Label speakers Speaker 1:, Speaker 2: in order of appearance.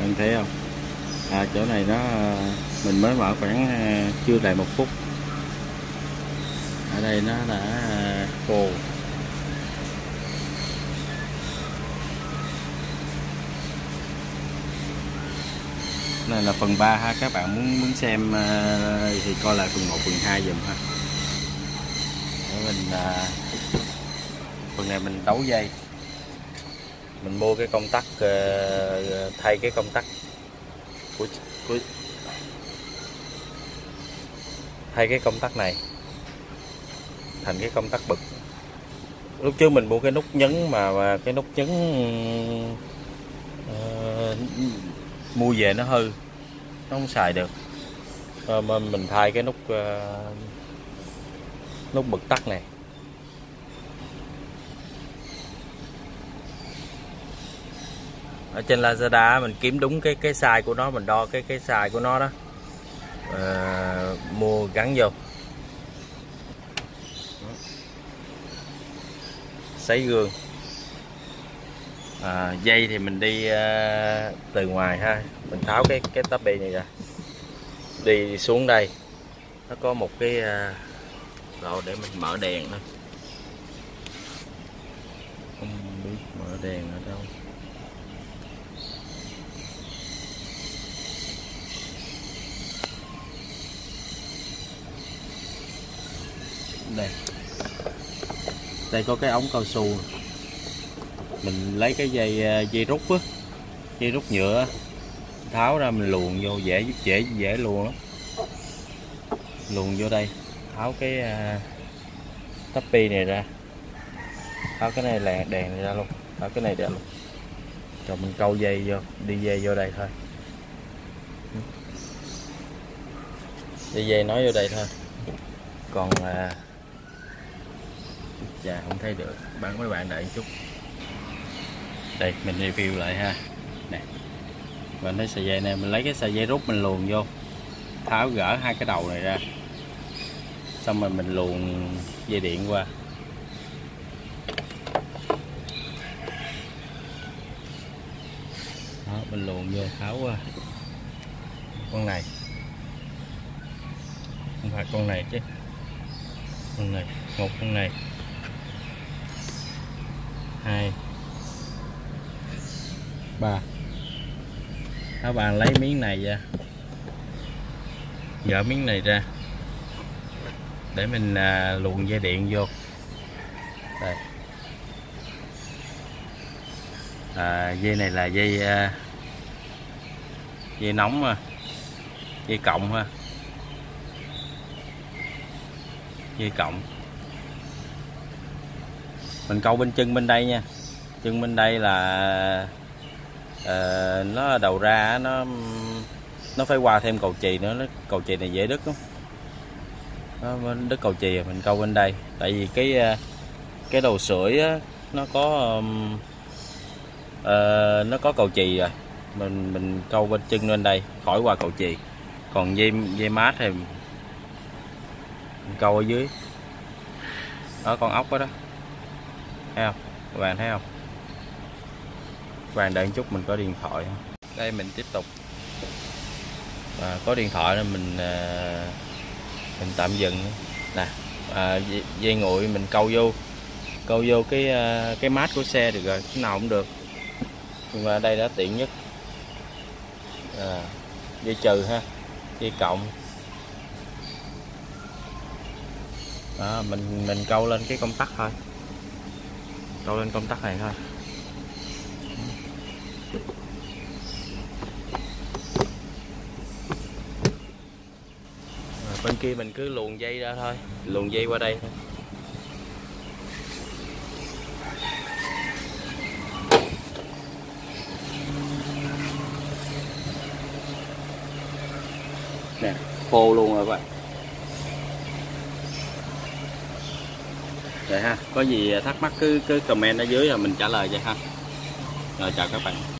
Speaker 1: Anh thấy không? Chỗ này nó mình mới mở khoảng chưa đầy 1 phút. Ở đây nó đã khô. Này là phần 3 ha, các bạn muốn xem thì coi lại phần 1 phần 2 dùm ha. Để mình phần này mình đấu dây. Mình mua cái công tắc thay cái công tắc của thay cái công tắc này thành cái công tắc bực. Lúc trước mình mua cái nút nhấn mà cái nút nhấn mua về nó hư, nó không xài được. Mình thay cái nút bực tắt này. Ở trên Lazada mình kiếm đúng cái size của nó, mình đo cái size của nó đó, mua gắn vô. Sấy gương. Dây thì mình đi từ ngoài ha, mình tháo cái tắp bi này ra, đi xuống đây nó có một cái lỗ để mình mở đèn thôi. Không biết mở đèn ở đâu. Đây có cái ống cao su, mình lấy cái dây rút á, dây rút nhựa, tháo ra mình luồn vô, dễ luồn lắm. Luồn vô đây, tháo cái tắp bi này ra, tháo cái này là đèn này ra luôn, tháo cái này ra luôn, rồi mình câu dây vô, đi dây vô đây thôi, đi dây nói vô đây thôi. Còn dạ không thấy được, mấy bạn đợi một chút. Đây mình review lại ha. Nè, mình thấy sợi dây này, mình lấy cái sợi dây rút mình luồn vô, tháo gỡ hai cái đầu này ra, xong rồi mình luồn dây điện qua. Đó, mình luồn vô, tháo qua con này, không phải con này chứ, con này, một con này, 2, 3. Các bạn lấy miếng này ra, gỡ miếng này ra để mình luồn dây điện vô. Đây. Dây này là dây nóng ha, dây cộng ha, dây cộng. Mình câu bên chân bên đây nha, chân bên đây là nó đầu ra nó phải qua thêm cầu chì nữa, cầu chì này dễ đứt lắm, nó đứt cầu chì. Mình câu bên đây, tại vì cái đầu sưởi á, nó có cầu chì rồi, mình câu bên chân bên đây khỏi qua cầu chì. Còn dây mát thì mình câu ở dưới đó, con ốc đó, thấy không các bạn, thấy không? Các bạn đợi một chút, mình có điện thoại. Đây mình tiếp tục, có điện thoại nên mình tạm dừng nè. Dây nguội mình câu vô cái mát của xe được rồi, cái nào cũng được, nhưng mà đây đã tiện nhất. Dây trừ ha, dây cộng đó, mình câu lên cái công tắc thôi, câu lên công tắc này thôi. Bên kia mình cứ luồn dây ra thôi, luồn dây qua đây thôi. Nè, khô luôn rồi các bạn. Vậy ha, có gì thắc mắc cứ comment ở dưới rồi mình trả lời vậy ha. Rồi chào các bạn.